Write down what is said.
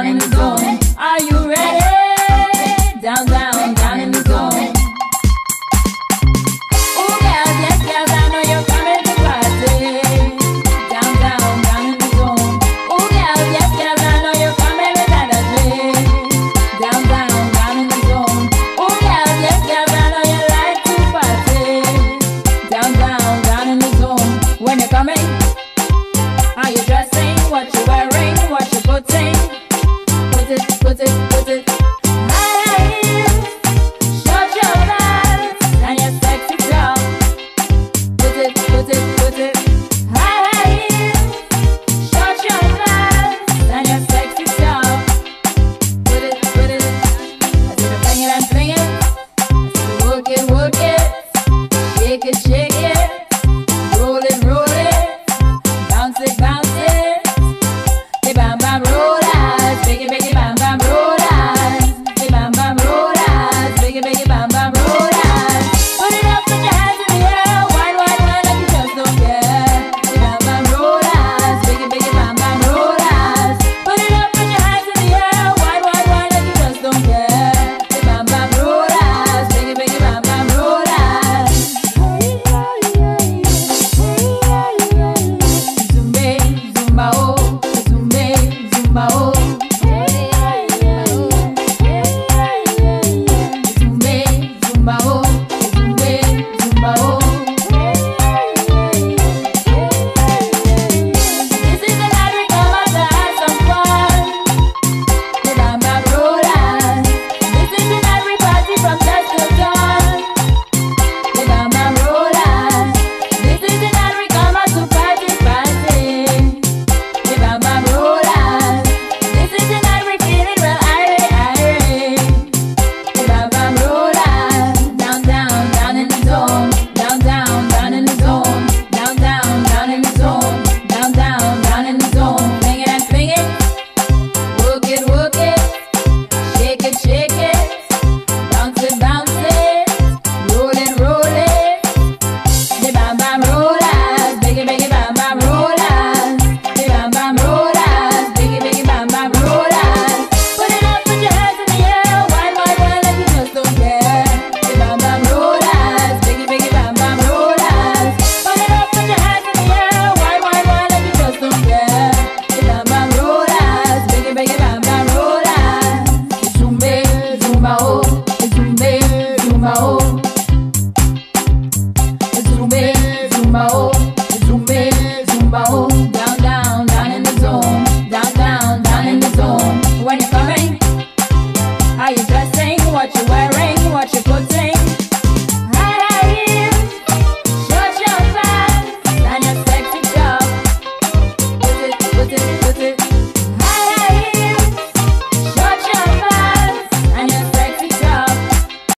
down in the zone. Are you ready? Down, down, down in the zone. Oh girls, yes girls, I know you're coming to party. Down, down, down in the zone. Oh girls, yes girls, I know you're coming with energy. Down, down, down in the zone. Oh girls, yes girls, I know you like to party. Down, down, down in the zone. When you're coming, how you dressing? What you wearing? What you putting? Put it